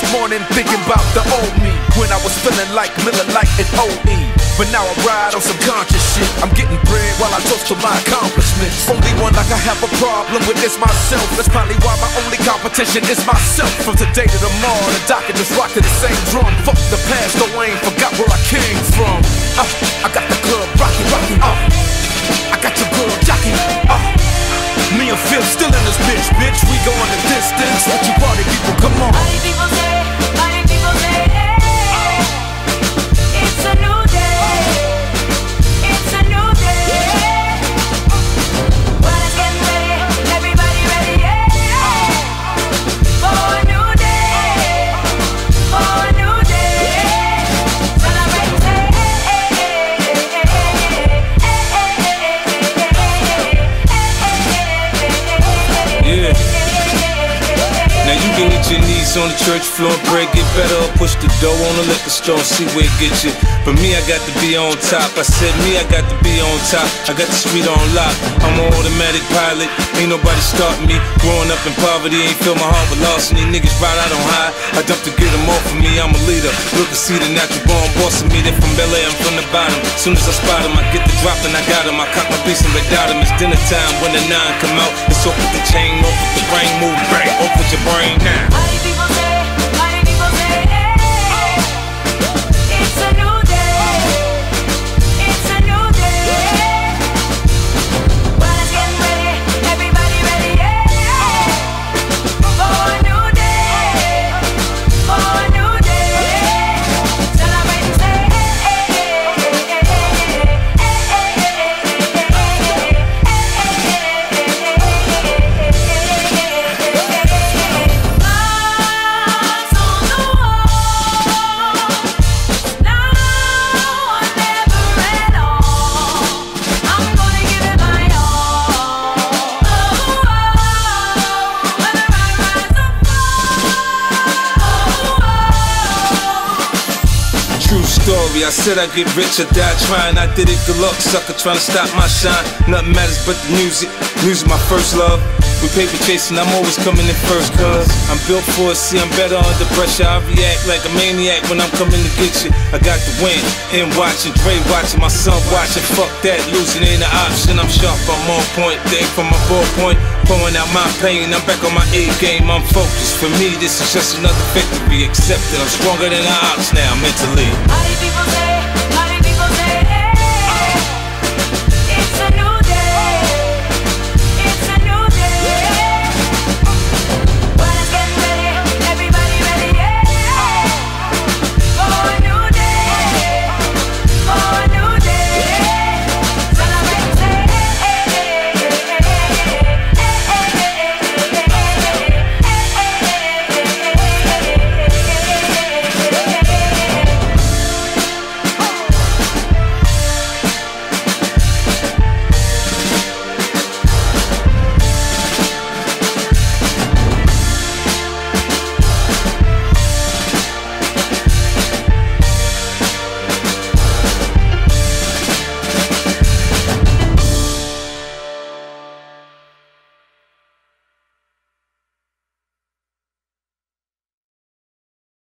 morning thinking about the old me, when I was feeling like Miller Lite and OE. But now I ride on some conscious shit. I'm getting bread while I toast to my accomplishments. Only one like I have a problem with is myself. That's probably why my only competition is myself. From today to tomorrow, the docket just rock to the same drum. Fuck the past, though I ain't forgot where I came from. I got the club rockin', I got your girl jockey. Me and Phil still in this bitch. We going the distance. What you party people, come on. Party people say, hey, it's a new day. It's a new day. Well, it's getting ready. Everybody ready, yeah. For a new day. For a new day. Celebrate and say, yeah. Now you can hit your knees on the church floor, pray, get better, or push the dough on the liquor store, see where it gets you. But me, I got to be on top. I said me, I got to be on top. I got the street on lock. I'm an automatic pilot, ain't nobody starting me. Growing up in poverty, ain't fill my heart with larceny. Niggas ride out on high, I dump to get them off of me. I'm a leader, look and see the natural born boss of me. They from LA, I'm from the bottom. Soon as I spot them, I get the drop and I got them. I cock my piece and red dot them. It's dinner time when the 9 come out. It's off with the chain, off with the brain, move bang, off with your brain now. party people say, hey, it's a new day. It's a new day. Well, it's getting ready. Everybody ready, yeah. For a new day. For a new day. Celebrate and say, I said I'd get rich or die trying. I did it, good luck, sucker, trying to stop my shine. Nothing matters but the music. Music my first love. With paper chasing, I'm always coming in first, cuz I'm built for it, see I'm better under pressure. I react like a maniac when I'm coming to get you. I got the win, him watching, Dre watching, my son watching. Fuck that, losing ain't an option. I'm sharp, I'm on point, thing from my ballpoint. Pouring out my pain, I'm back on my A game, I'm focused. For me, this is just another victory. Accepted, I'm stronger than the ops now, mentally.